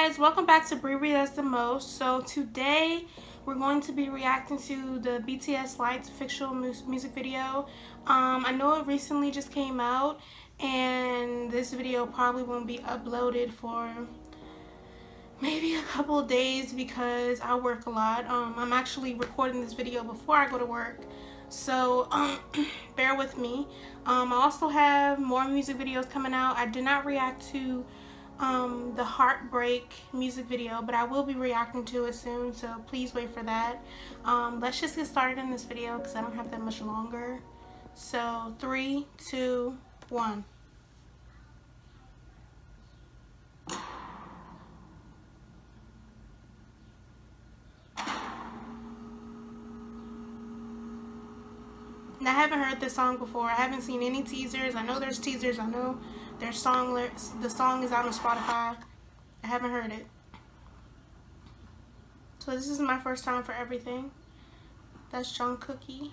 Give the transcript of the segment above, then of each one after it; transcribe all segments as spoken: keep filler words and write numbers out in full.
guys, welcome back to Bree Does the Most. So today we're going to be reacting to the B T S Lights official mu music video. Um, I know it recently just came out, and this video probably won't be uploaded for maybe a couple of days because I work a lot. Um, I'm actually recording this video before I go to work, so um, bear with me. Um, I also have more music videos coming out. I did not react to um the Heartbreak music video, but I will be reacting to it soon, so please wait for that. Um let's just get started in this video because I don't have that much longer. So three, two, one. And I haven't heard this song before. I haven't seen any teasers. I know there's teasers. I know there's song lyrics. The song is out on Spotify. I haven't heard it. So this is my first time for everything. That's John Cookie.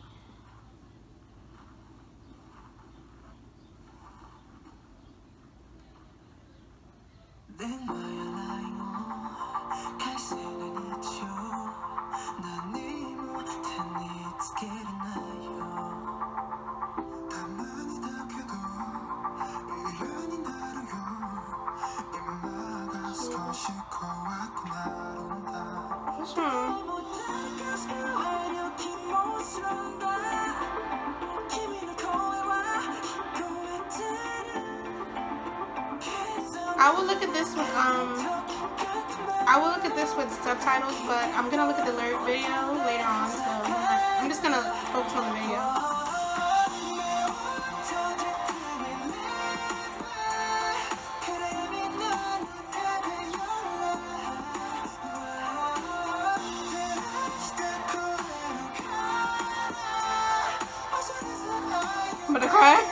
Hmm. I will look at this with um I will look at this with subtitles, but I'm gonna look at the lyric video later on, so I'm just gonna focus on the video. I'm gonna cry.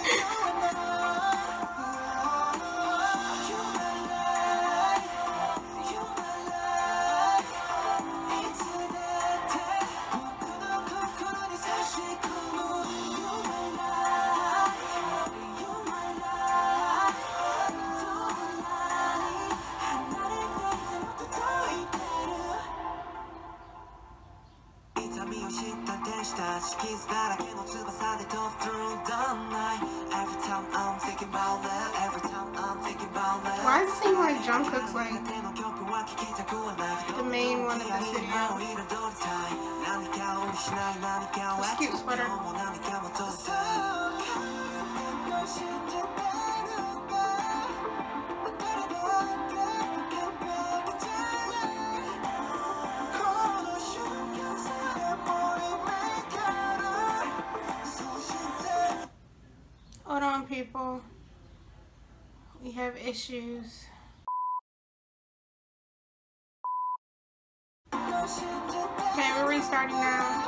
Why does it seem like Jungkook's like the main one in this video? This cute sweater. Hold on, people. We have issues. Okay, we're restarting now.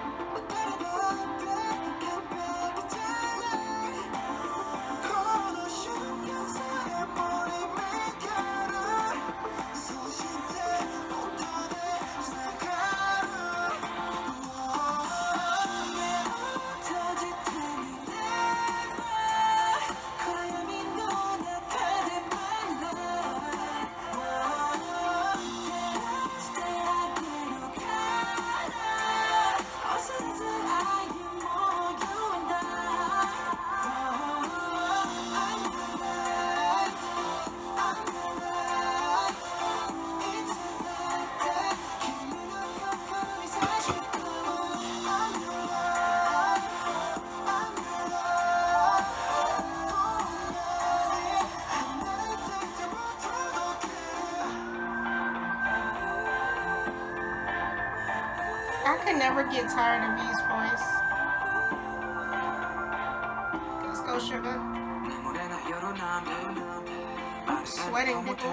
I could never get tired of V's voice. Let's go, sugar. I'm sweating, people.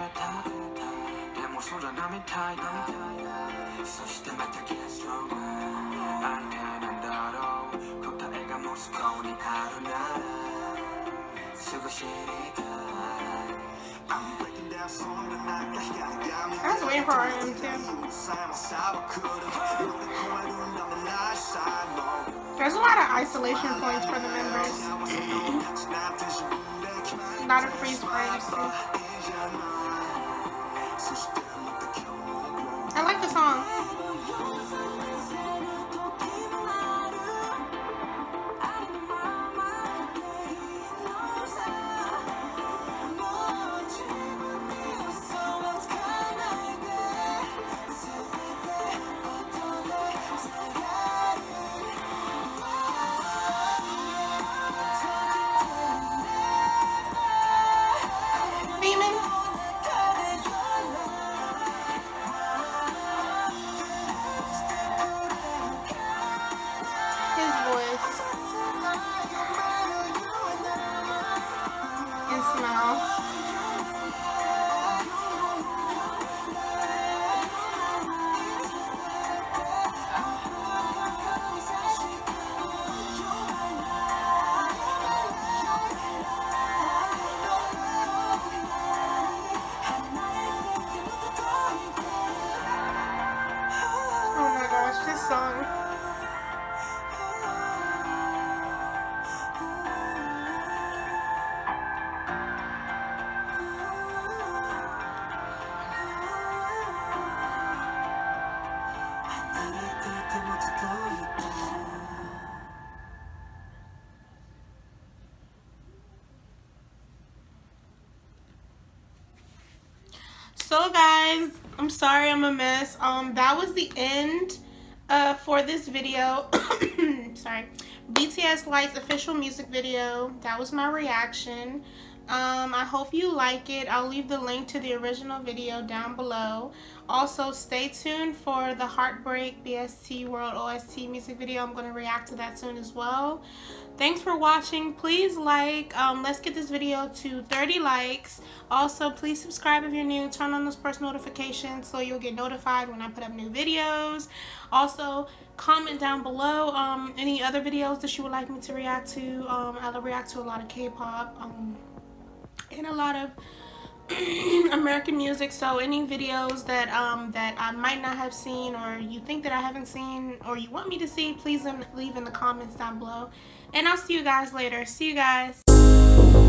I was waiting for R M too. There's a lot of isolation points for the members. A lot of freeze frames too. this song. So guys, I'm sorry I'm a mess. Um, that was the end uh, for this video. Sorry. B T S Lights official music video. That was my reaction. Um, I hope you like it. I'll leave the link to the original video down below. Also, stay tuned for the Heartbreak B S T World O S T music video. I'm going to react to that soon as well. Thanks for watching. Please like. Um, let's get this video to thirty likes. Also, please subscribe if you're new. Turn on those post notifications so you'll get notified when I put up new videos. Also, comment down below um, any other videos that you would like me to react to. Um, I'll react to a lot of K-pop um, and a lot of American music. So any videos that um, that I might not have seen, or you think that I haven't seen, or you want me to see, please leave in the comments down below. And I'll see you guys later. See you guys.